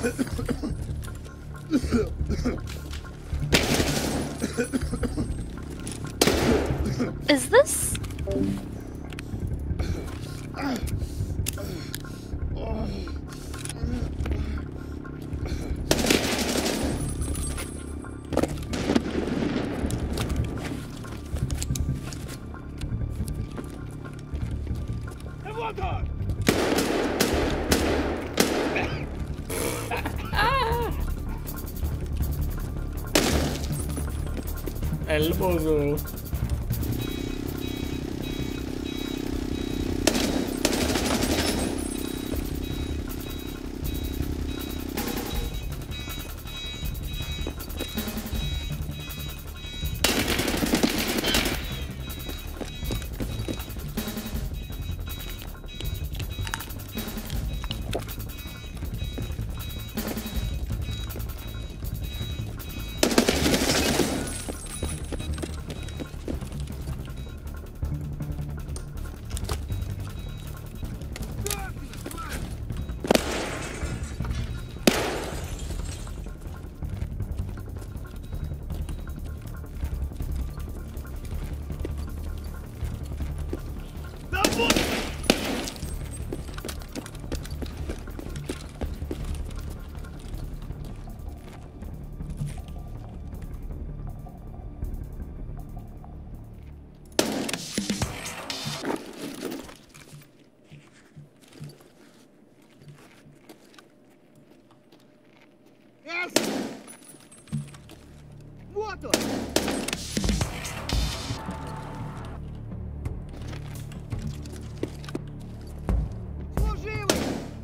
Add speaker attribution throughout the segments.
Speaker 1: Is this?
Speaker 2: El bozo.
Speaker 3: Вот он! Служивый!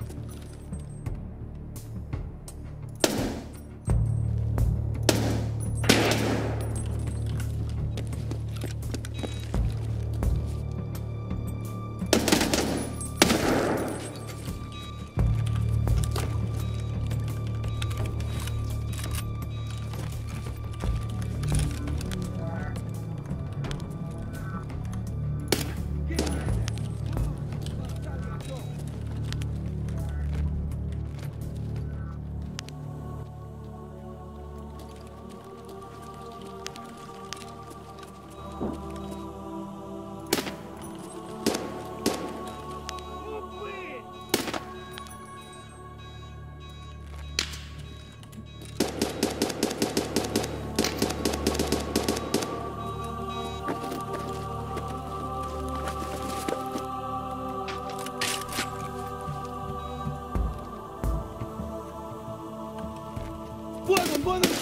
Speaker 3: Вон он!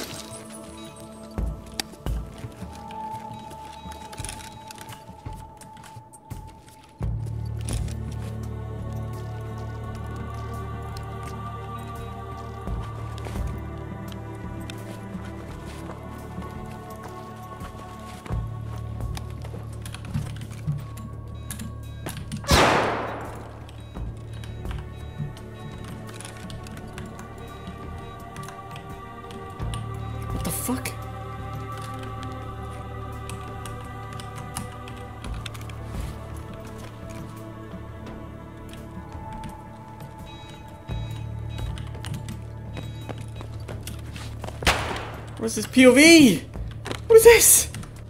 Speaker 2: What the fuck? What's this POV? What is this?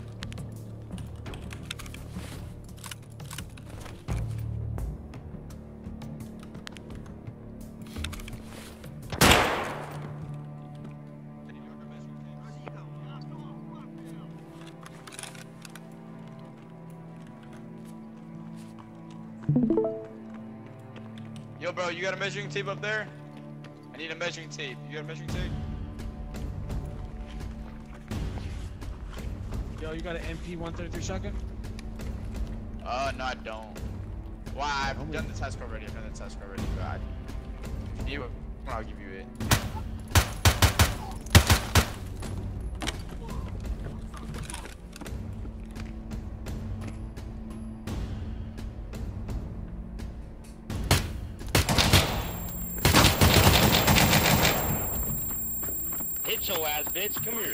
Speaker 4: Yo, bro, you got a measuring tape up there? I need a measuring tape. You got a measuring tape?
Speaker 3: Yo, you got an MP 133 shotgun?
Speaker 4: No, I don't. Well, I've done the test already. But if you need it, I'll give you it.
Speaker 5: Hit your ass, bitch. Come here.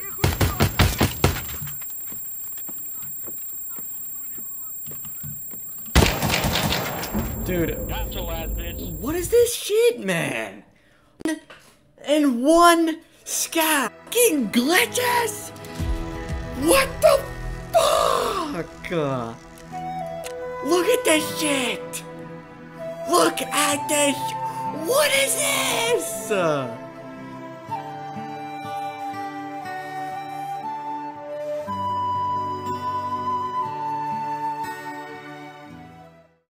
Speaker 2: Dude,
Speaker 5: Got your ass, bitch.
Speaker 2: what is this shit, man? in one scav. Fucking glitches! What the fuck? Look at this shit! Look at this! What is this?